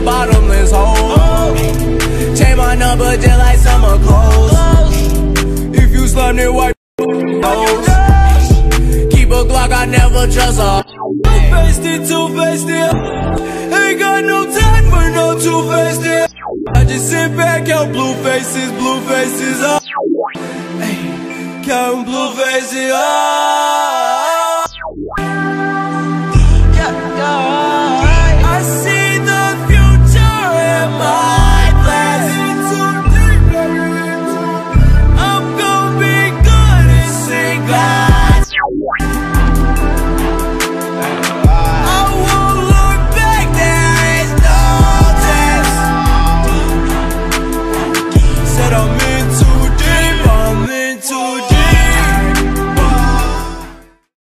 bottomless hole. Change my number just like summer clothes. If you slime, then wipe nose. Keep a Glock, I never trust her. Two-faced it. Ain't got no time for no two-faced it. I just sit back, count blue faces, count blue faces,